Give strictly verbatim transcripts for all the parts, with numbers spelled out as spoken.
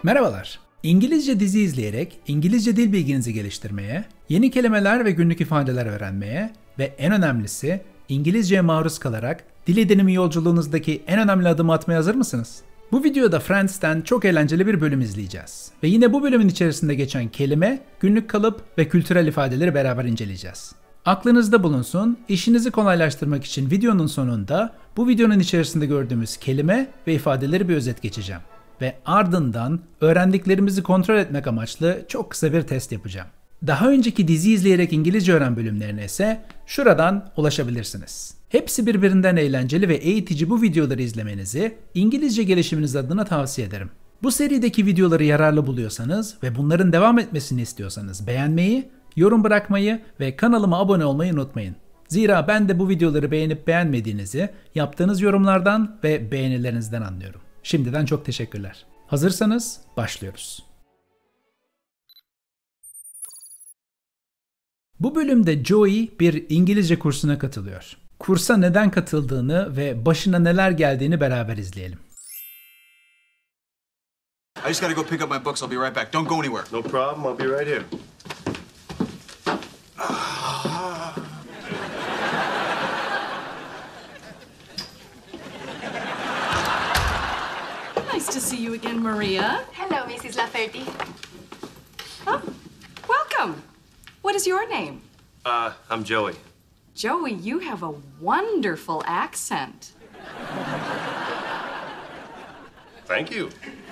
Merhabalar. İngilizce dizi izleyerek İngilizce dil bilginizi geliştirmeye, yeni kelimeler ve günlük ifadeler öğrenmeye ve en önemlisi İngilizceye maruz kalarak dil edinimi yolculuğunuzdaki en önemli adımı atmaya hazır mısınız? Bu videoda Friends'ten çok eğlenceli bir bölüm izleyeceğiz. Ve yine bu bölümün içerisinde geçen kelime, günlük kalıp ve kültürel ifadeleri beraber inceleyeceğiz. Aklınızda bulunsun, işinizi kolaylaştırmak için videonun sonunda bu videonun içerisinde gördüğümüz kelime ve ifadeleri bir özet geçeceğim. Ve ardından öğrendiklerimizi kontrol etmek amaçlı çok kısa bir test yapacağım. Daha önceki dizi izleyerek İngilizce öğren bölümlerine ise şuradan ulaşabilirsiniz. Hepsi birbirinden eğlenceli ve eğitici bu videoları izlemenizi İngilizce gelişiminiz adına tavsiye ederim. Bu serideki videoları yararlı buluyorsanız ve bunların devam etmesini istiyorsanız beğenmeyi, yorum bırakmayı ve kanalıma abone olmayı unutmayın. Zira ben de bu videoları beğenip beğenmediğinizi yaptığınız yorumlardan ve beğenilerinizden anlıyorum. Şimdiden çok teşekkürler. Hazırsanız başlıyoruz. Bu bölümde Joey bir İngilizce kursuna katılıyor. Kursa neden katıldığını ve başına neler geldiğini beraber izleyelim. I just gotta go pick up my books. I'll be right back. Don't go anywhere. No problem. I'll be right here. Nice to see you again, Maria. Hello, Missus Lafferty. Oh, welcome. What is your name? Uh, I'm Joey. Joey, you have a wonderful accent. Thank you.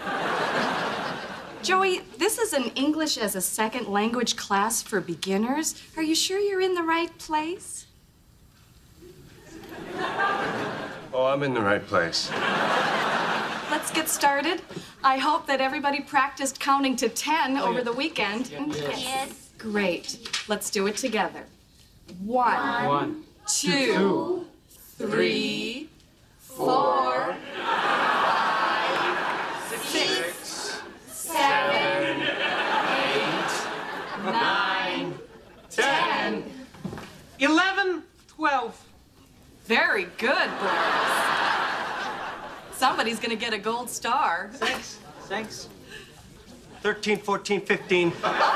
Joey, this is an English as a second language class for beginners. Are you sure you're in the right place? Oh, I'm in the right place. Let's get started. I hope that everybody practiced counting to ten over the weekend. Yes. Great. Let's do it together. One, One, two, three, four, six, seven, eight, nine, ten. eleven, twelve. Very good, boys. Somebody's gonna get a gold star. Thanks. Thanks. thirteen, fourteen, fifteen.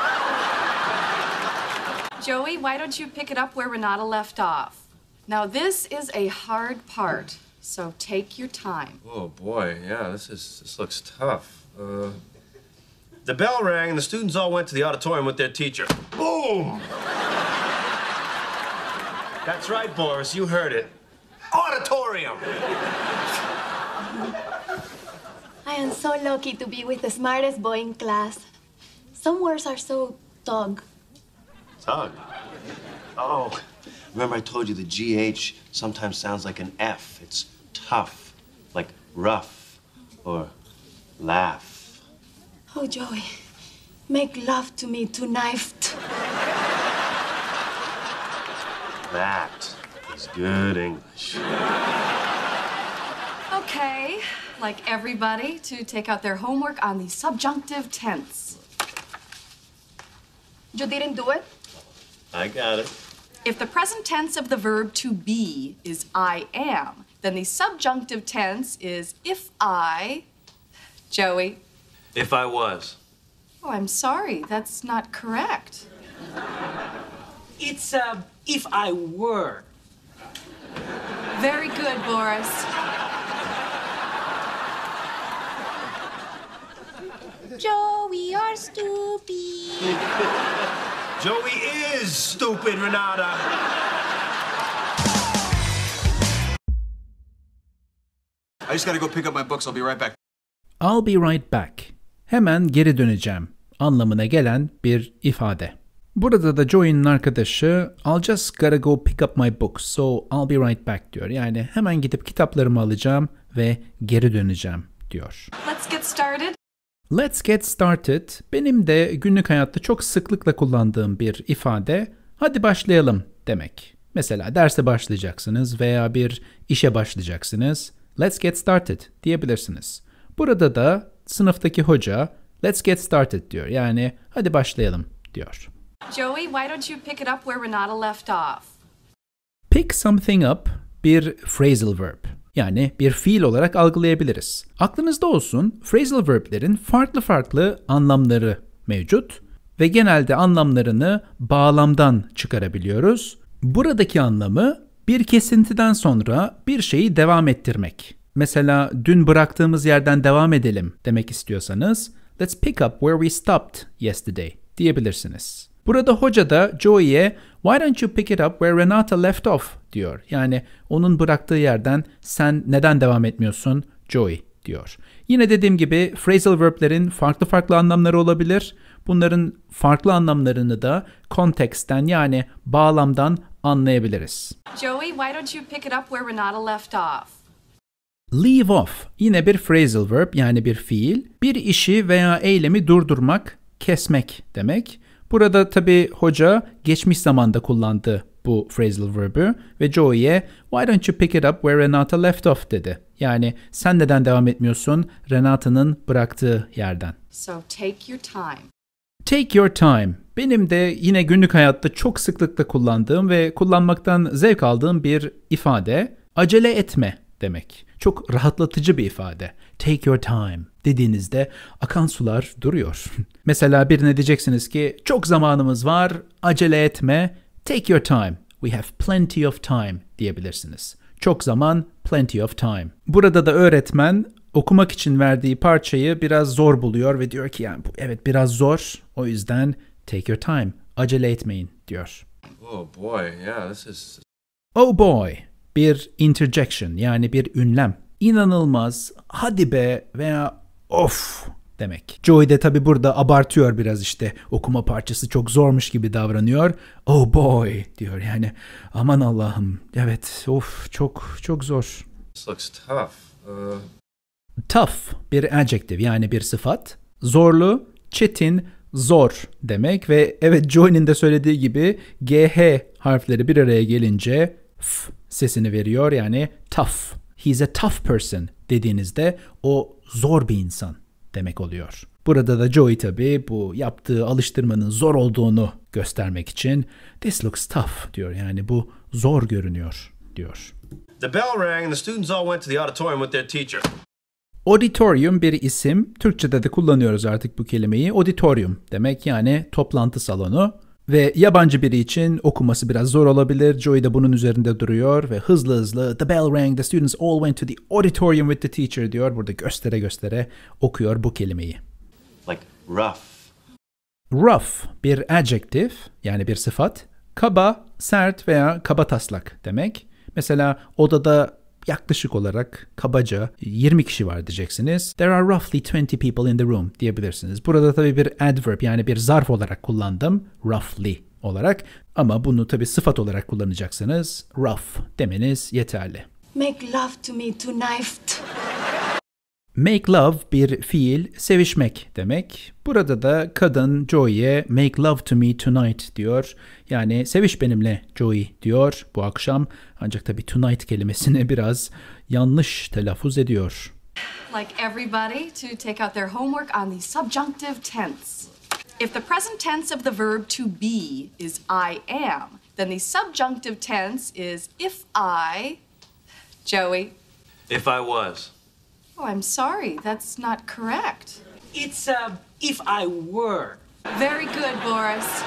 Joey, why don't you pick it up where Renata left off? Now, this is a hard part, so take your time. Oh boy, yeah, this is this looks tough. Uh, the bell rang and the students all went to the auditorium with their teacher. Boom! That's right, Boris. You heard it. Auditorium. I am so lucky to be with the smartest boy in class. Some words are so dog. Tug. Oh, remember I told you the G H sometimes sounds like an F. It's tough, like rough or laugh. Oh, Joey, make love to me tonight. That is good English. Okay, like everybody, to take out their homework on the subjunctive tense. You didn't do it? I got it. If the present tense of the verb to be is I am, then the subjunctive tense is if I... Joey? If I was. Oh, I'm sorry, that's not correct. It's uh, if I were. Very good, Boris. Joey, you're stupid. Joey is stupid, Renata. I just gotta go pick up my books. I'll be right back. I'll be right back. Hemen geri döneceğim anlamına gelen bir ifade. Burada da Joey'nin arkadaşı I'll just gotta go pick up my books, so I'll be right back diyor. Yani hemen gidip kitaplarımı alacağım ve geri döneceğim diyor. Let's get started. Let's get started benim de günlük hayatta çok sıklıkla kullandığım bir ifade hadi başlayalım demek. Mesela derse başlayacaksınız veya bir işe başlayacaksınız. Let's get started diyebilirsiniz. Burada da sınıftaki hoca let's get started diyor. Yani hadi başlayalım diyor. Joey, why don't you pick it up where Renata left off? Pick something up bir phrasal verb. Yani bir fiil olarak algılayabiliriz. Aklınızda olsun, phrasal verb'lerin farklı farklı anlamları mevcut ve genelde anlamlarını bağlamdan çıkarabiliyoruz. Buradaki anlamı bir kesintiden sonra bir şeyi devam ettirmek. Mesela dün bıraktığımız yerden devam edelim demek istiyorsanız let's pick up where we stopped yesterday diyebilirsiniz. Burada hoca da Joey'e why don't you pick it up where Renata left off diyor. Yani onun bıraktığı yerden sen neden devam etmiyorsun Joey diyor. Yine dediğim gibi phrasal verb'lerin farklı farklı anlamları olabilir. Bunların farklı anlamlarını da konteksten yani bağlamdan anlayabiliriz. Joey, why don't you pick it up where Renata left off? Leave off yine bir phrasal verb yani bir fiil. Bir işi veya eylemi durdurmak, kesmek demek. Burada tabii hoca geçmiş zamanda kullandı bu phrasal verb'ü ve Joey'e why don't you pick it up where Renata left off dedi. Yani sen neden devam etmiyorsun Renata'nın bıraktığı yerden. So take your time. Take your time. Benim de yine günlük hayatta çok sıklıkla kullandığım ve kullanmaktan zevk aldığım bir ifade. Acele etme demek. Çok rahatlatıcı bir ifade. Take your time dediğinizde akan sular duruyor. Mesela birine diyeceksiniz ki çok zamanımız var, acele etme. Take your time. We have plenty of time diyebilirsiniz. Çok zaman, plenty of time. Burada da öğretmen okumak için verdiği parçayı biraz zor buluyor ve diyor ki yani bu evet biraz zor. O yüzden take your time. Acele etmeyin diyor. Oh boy, yeah, this is... Oh boy. Bir interjection yani bir ünlem. İnanılmaz, hadi be veya of demek. Joey de tabi burada abartıyor biraz işte. Okuma parçası çok zormuş gibi davranıyor. Oh boy diyor yani aman Allah'ım. Evet of çok çok zor. This looks tough. Uh... Tough bir adjective yani bir sıfat. Zorlu, çetin, zor demek ve evet Joey'nin de söylediği gibi G H harfleri bir araya gelince f sesini veriyor yani tough. He's a tough person dediğinizde o zor bir insan demek oluyor. Burada da Joey tabii bu yaptığı alıştırmanın zor olduğunu göstermek için this looks tough diyor. Yani bu zor görünüyor diyor. The bell rang and the students all went to the auditorium with their teacher. Auditorium bir isim. Türkçe'de de kullanıyoruz artık bu kelimeyi. Auditorium demek yani toplantı salonu. Ve yabancı biri için okuması biraz zor olabilir. Joey de bunun üzerinde duruyor ve hızlı hızlı the bell rang, the students all went to the auditorium with the teacher diyor. Burada göstere göstere okuyor bu kelimeyi. Like rough. Rough bir adjective yani bir sıfat. Kaba, sert veya kabataslak demek. Mesela odada yaklaşık olarak kabaca yirmi kişi var diyeceksiniz. There are roughly twenty people in the room diyebilirsiniz. Burada tabii bir adverb yani bir zarf olarak kullandım. Roughly olarak. Ama bunu tabii sıfat olarak kullanacaksınız. Rough demeniz yeterli. Make love to me tonight. Make love bir fiil, sevişmek demek. Burada da kadın Joey'e make love to me tonight diyor. Yani seviş benimle Joey diyor bu akşam. Ancak tabii tonight kelimesini biraz yanlış telaffuz ediyor. Like everybody to take out their homework on the subjunctive tense. If the present tense of the verb to be is I am, then the subjunctive tense is if I... Joey? If I was. Oh, I'm sorry. That's not correct. It's uh, if I were. Very good, Boris.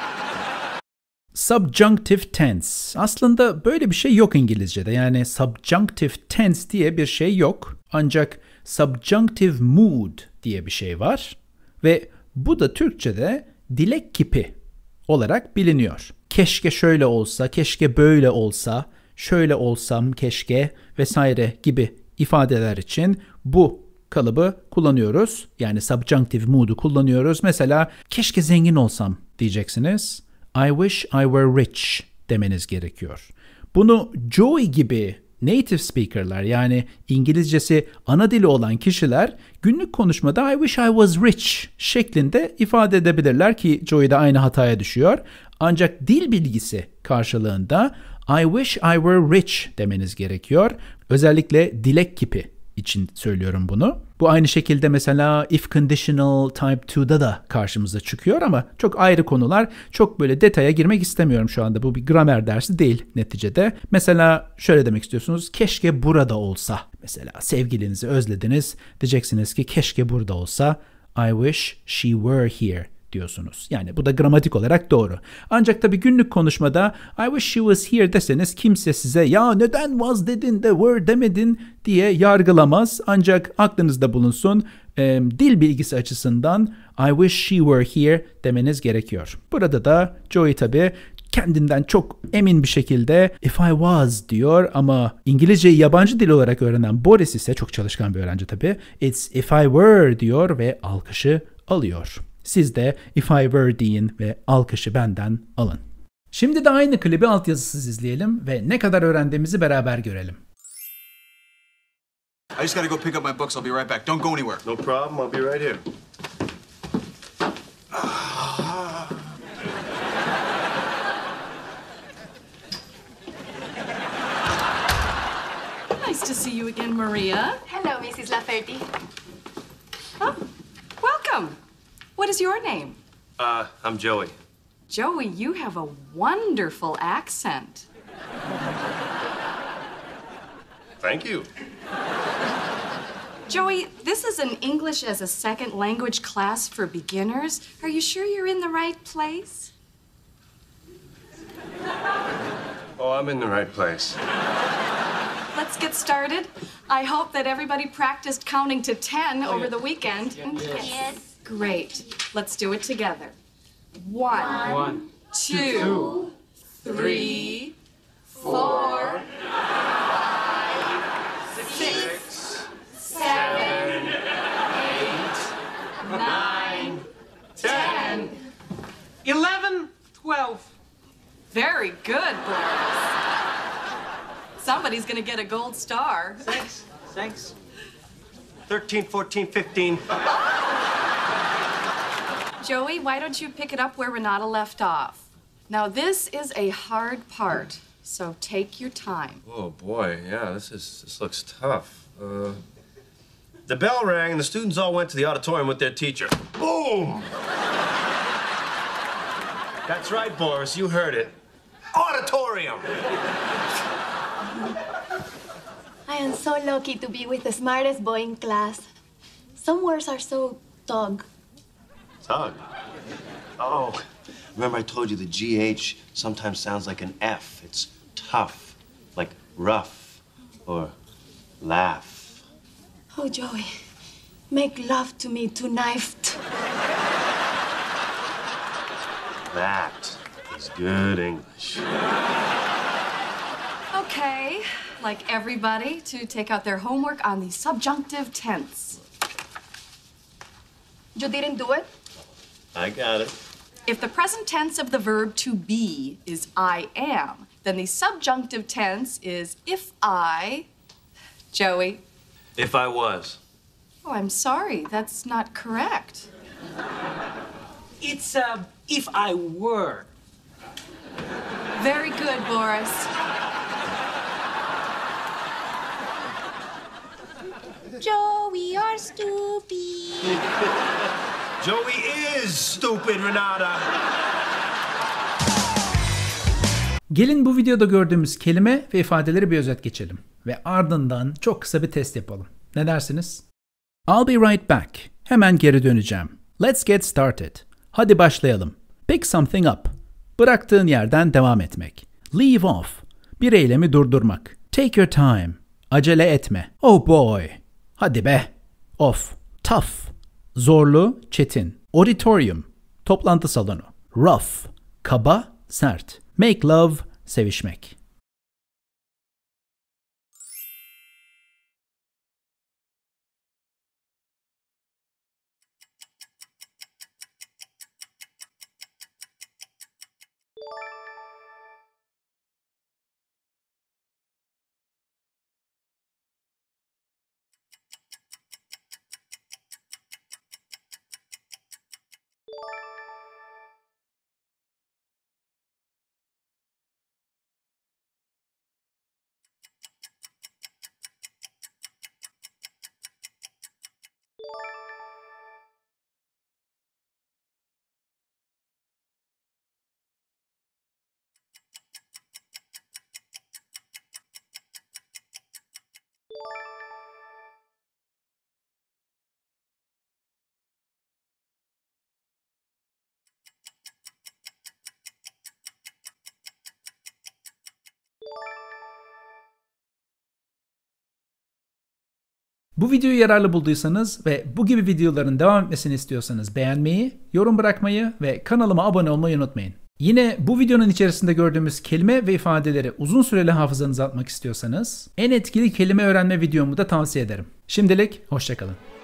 Subjunctive tense. Aslında böyle bir şey yok İngilizce'de. Yani subjunctive tense diye bir şey yok. Ancak subjunctive mood diye bir şey var. Ve bu da Türkçe'de dilek kipi olarak biliniyor. Keşke şöyle olsa, keşke böyle olsa, şöyle olsam keşke vesaire gibi ifadeler için bu kalıbı kullanıyoruz. Yani subjunctive mood'u kullanıyoruz. Mesela keşke zengin olsam diyeceksiniz. I wish I were rich demeniz gerekiyor. Bunu Joey gibi native speaker'lar yani İngilizcesi ana dili olan kişiler günlük konuşmada I wish I was rich şeklinde ifade edebilirler ki Joey de aynı hataya düşüyor. Ancak dil bilgisi karşılığında I wish I were rich demeniz gerekiyor. Özellikle dilek kipi için söylüyorum bunu. Bu aynı şekilde mesela if conditional type two'da da karşımıza çıkıyor ama çok ayrı konular. Çok böyle detaya girmek istemiyorum şu anda. Bu bir gramer dersi değil neticede. Mesela şöyle demek istiyorsunuz. Keşke burada olsa. Mesela sevgilinizi özlediniz. Diyeceksiniz ki keşke burada olsa. I wish she were here diyorsunuz. Yani bu da gramatik olarak doğru. Ancak tabii günlük konuşmada I wish she was here deseniz kimse size ya neden was dedin de were demedin diye yargılamaz. Ancak aklınızda bulunsun e, dil bilgisi açısından I wish she were here demeniz gerekiyor. Burada da Joey tabii kendinden çok emin bir şekilde if I was diyor ama İngilizceyi yabancı dil olarak öğrenen Boris ise çok çalışkan bir öğrenci tabii. It's if I were diyor ve alkışı alıyor. Siz de if I were deyin ve alkışı benden alın. Şimdi de aynı klibi altyazısız izleyelim ve ne kadar öğrendiğimizi beraber görelim. I just gotta go pick up my books. I'll be right back. Don't go anywhere. No problem. I'll be right here. Nice to see you again, Maria. Hello, Missus Lafferty. Oh, welcome. What is your name? Uh, I'm Joey. Joey, you have a wonderful accent. Thank you. Joey, this is an English as a second language class for beginners. Are you sure you're in the right place? Oh, I'm in the right place. Let's get started. I hope that everybody practiced counting to ten over the weekend. Yes. Great. Let's do it together. One, One, two, three, four, six, seven, eight, nine, ten. eleven, twelve. Very good, boys. Somebody's gonna get a gold star. Thanks. Thanks. thirteen, fourteen, fifteen. Joey, why don't you pick it up where Renata left off? Now, this is a hard part, so take your time. Oh boy, yeah, this is this looks tough. Uh, the bell rang and the students all went to the auditorium with their teacher. Boom! That's right, Boris, you heard it. Auditorium! I am so lucky to be with the smartest boy in class. Some words are so dog. Tug. Oh, remember I told you the G H sometimes sounds like an F. It's tough, like rough or laugh. Oh, Joey, make love to me tonight. That is good English. Okay, like everybody, to take out their homework on the subjunctive tense. You didn't do it? I got it. If the present tense of the verb to be is I am, then the subjunctive tense is if I... Joey? If I was. Oh, I'm sorry, that's not correct. It's uh, if I were. Very good, Boris. Joey, you're stupid. Joey is stupid, Renata. Gelin bu videoda gördüğümüz kelime ve ifadeleri bir özet geçelim. Ve ardından çok kısa bir test yapalım. Ne dersiniz? I'll be right back. Hemen geri döneceğim. Let's get started. Hadi başlayalım. Pick something up. Bıraktığın yerden devam etmek. Leave off. Bir eylemi durdurmak. Take your time. Acele etme. Oh boy. Hadi be. Off. Tough. Zorlu, çetin. Auditorium. Toplantı salonu. Rough. Kaba, sert. Make love. Sevişmek. Bu videoyu yararlı bulduysanız ve bu gibi videoların devam etmesini istiyorsanız beğenmeyi, yorum bırakmayı ve kanalıma abone olmayı unutmayın. Yine bu videonun içerisinde gördüğümüz kelime ve ifadeleri uzun süreli hafızanıza atmak istiyorsanız en etkili kelime öğrenme videomu da tavsiye ederim. Şimdilik hoşça kalın.